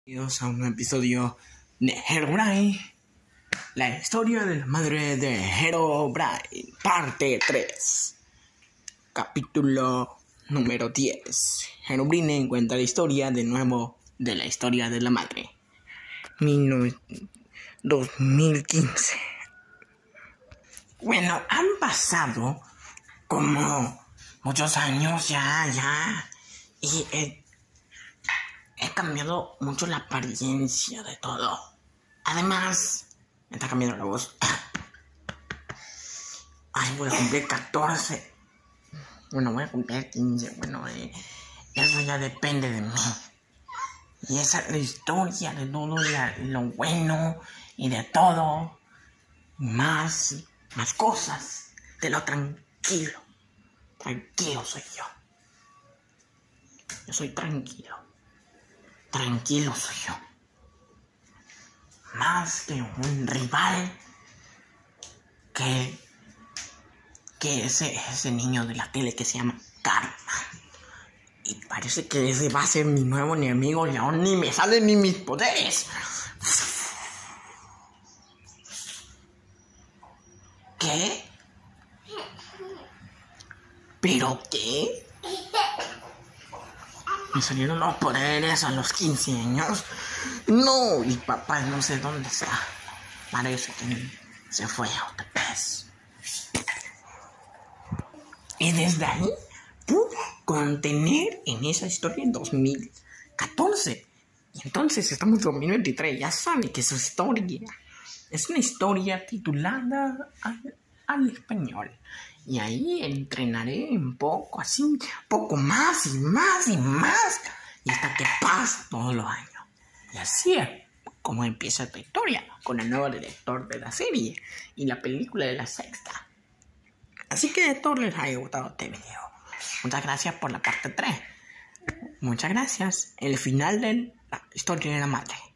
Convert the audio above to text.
Bienvenidos a un episodio de Herobrine, la historia de la madre de Herobrine, parte 3, capítulo número 10. Herobrine cuenta la historia de nuevo de la historia de la madre. 2015. Bueno, han pasado como muchos años ya, y he cambiado mucho la apariencia de todo. Además, me está cambiando la voz. Ay, voy a cumplir 14. Bueno, voy a cumplir 15. Bueno, eso ya depende de mí. Y esa es la historia de todo, lo bueno y de todo. Más cosas. De lo tranquilo. Tranquilo soy yo. Yo soy tranquilo. Tranquilo soy yo. Más que un rival que ese niño de la tele que se llama Karma. Y parece que ese va a ser mi nuevo enemigo y aún ni me salen ni mis poderes. ¿Qué? ¿Pero qué? Me salieron los poderes a los 15 años. No, y papá no sé dónde está. Parece que se fue a otra vez. Y desde ahí pude contener en esa historia en 2014. Y entonces estamos en 2023. Ya saben que su historia es una historia titulada al español. Y ahí entrenaré un poco, así, poco más y más y más. Y hasta que pase todos los años. Y así es como empieza esta historia, con el nuevo director de la serie y la película de la sexta. Así que espero les haya gustado este video. Muchas gracias por la parte 3. Muchas gracias. El final de la historia de la madre.